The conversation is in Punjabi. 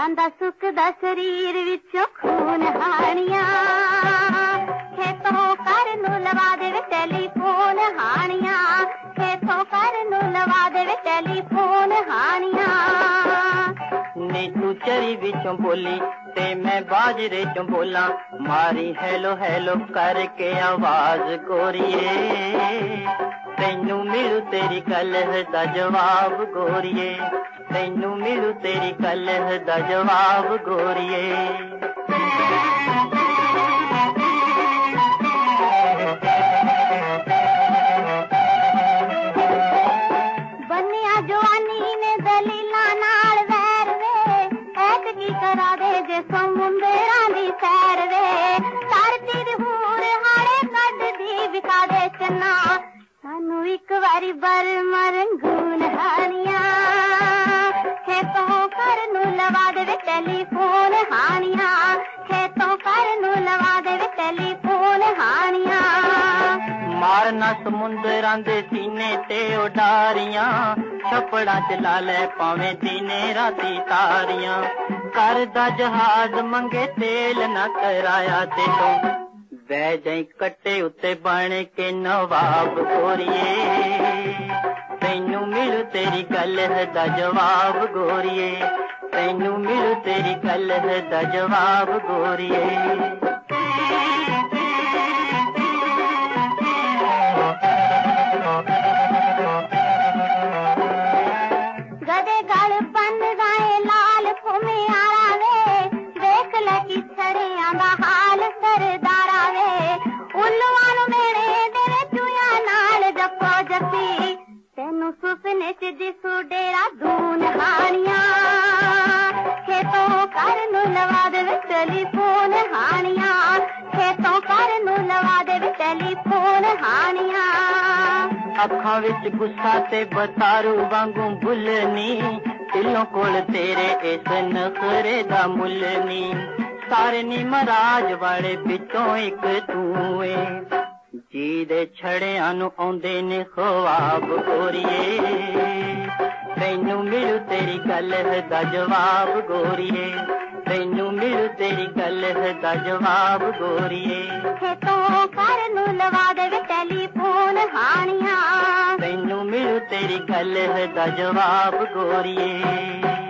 ਜਾਂਦਾ ਸੁੱਕਦਾ ਸਰੀਰ ਵਿੱਚੋਂ ਖੂਨ ਹਾਣੀਆਂ ਖੇਤੋਂ ਘਰ ਨੂੰ ਲਵਾ ਦੇਵੇ ਟੈਲੀਫੋਨ ਹਾਣੀਆਂ ਖੇਤੋਂ ਘਰ ਨੂੰ ਲਵਾ ਦੇਵੇ ਟੈਲੀਫੋਨ ਹਾਣੀਆਂ ਨੀ ਤੂੰ ਚਰੀ ਵਿੱਚੋਂ ਬੋਲੀ ਤੇ ਮੈਂ ਬਾਜਰੇ ਚੋਂ ਬੋਲਾਂ ਮਾਰੀ ਹੈਲੋ ਹੈਲੋ ਕਰਕੇ ਆਵਾਜ਼ ਗੋਰੀਏ ਤੈਨੂੰ ਮਿਲੂ ਤੇਰੀ ਕਲਹ ਦਾ ਜਵਾਬ ਗੋਰੀਏ ਤੈਨੂੰ ਮਿਲੂ ਤੇਰੀ ਕਲਹ ਦਾ ਜਵਾਬ ਗੋਰੀਏ ਬੰਨਿਆ ਜਵਾਨੀ ਨੇ ਦਲੀਲਾਂ ਨਾਲ ਵੈਰ ਵੇ ਐਕ ਕੀ ਕਰਾ ਦੇ ਜੇ ਸਮੁੰਦਰਾਂ ਦੀ ਸੈਰ ਵੇ ਧਰਤੀ ਦੀ ਹੂਰ ਹਾੜੇ ਕੱਢਦੀ ਵਿਖਾ ਦੇ ਚੰਨਾ ਸਾਨੂੰ ਇੱਕ ਵਾਰੀ ਬਰ ਮਰੰਗੂਨ ਹਾਣੀਆਂ ਖੇਤੋਂ ਘਰ ਨੂੰ ਲਵਾ ਦੇਵੇ ਟੈਲੀਫੋਨ ਹਾਣੀਆਂ ਖੇਤੋਂ ਘਰ ਨੂੰ ਲਵਾ ਦੇਵੇ ਟੈਲੀਫੋਨ ਹਾਣੀਆਂ ਮਾਰਨਾ ਸਮੁੰਦਰਾਂ ਦੇ ਸੀਨੇ ਤੇ ਉਡਾਰੀਆਂ ਛਪੜਾਂ ਚ ਲਾ ਲੈ ਭਾਵੇਂ ਦਿਨੇ ਰਾਤੀ ਤਾਰੀਆਂ ਕਰਦਾ ਜਹਾਜ਼ ਮੰਗੇ ਤੇਲ ਨਾ ਕਰਾਇਆ ਤੇ ਤੂੰ ਬਹਿ ਜਾਈ ਕੱਟੇ ਉੱਤੇ ਬਣ ਕੇ ਨਵਾਬ ਗੋਰੀਏ ਤੈਨੂੰ ਮਿਲੂ ਤੇਰੀ ਕਲਹ ਦਾ ਜਵਾਬ ਗੋਰੀਏ ਤੈਨੂੰ ਮਿਲੂ ਤੇਰੀ ਕਲਹ ਦਾ ਜਵਾਬ ਗੋਰੀਏ ਗਦੇ ਗਲ ਬੰਨ ਗਏ ਲਾਲ ਫੁਮਿਆਰਾ ਵੇ ਦੇਖ ਲੈ ਕਿ ਛੜਿਆਂ ਦਾ ਹਾਲ ਸਰਦਾਰਾ ਵੇ ਉੱਲੂਆਂ ਨੂੰ ਮੇਰੇ ਦੇਵੇ ਚੂਆਂ ਨਾਲ ਜੱਫੋ ਜੱਫੀ ਤੈਨੂੰ ਸੁਪਨੇ ਚ ਦਿਸੂ ਡੇਰਾ ਦੂਨ ਹਾਣੀਆਂ ਖੇਤੋਂ ਘਰ ਨੂੰ ਲਵਾ ਦੇਵੇ ਟੈਲੀਫੋਨ ਹਾਣੀਆਂ ਖੇਤੋਂ ਘਰ ਨੂੰ ਲਵਾ ਦੇਵੇ ਟੈਲੀਫੋਨ ਹਾਣੀਆਂ ਅੱਖਾਂ ਵਿੱਚ ਗੁੱਸਾ ਤੇ ਬਤਾਰੂ ਵਾਂਗੂ ਭੁੱਲਨੀ ਦਿਲੋਂ ਕੋਲ ਤੇਰੇ ਇਸ ਨਖਰੇ ਦਾ ਮੁੱਲ ਨੀ ਸਾਰੇ ਨੀ ਮਹਾਰਾਜ ਵਾਲੇ ਵਿੱਚੋਂ ਇੱਕ ਤੂੰ ਏ ਜਿਹਦੇ ਛੜਿਆਂ ਨੂੰ ਆਉਂਦੇ ਨੇ ਖਵਾਬ ਗੋਰੀਏ ਤੈਨੂੰ ਮਿਲੂ ਤੇਰੀ ਕਲਹ ਦਾ ਜਵਾਬ ਗੋਰੀਏ ਤੈਨੂੰ ਮਿਲੂ ਤੇਰੀ ਕਲਹ ਦਾ ਜਵਾਬ ਗੋਰੀਏ ਖੇਤੋਂ ਘਰ ਨੂੰ ਲਵਾ ਦੇਵੇ ਟੈਲੀਫੋਨ ਹਾਣੀਆਂ ਤੈਨੂੰ ਮਿਲੂ ਤੇਰੀ ਕਲਹ ਦਾ ਜਵਾਬ ਗੋਰੀਏ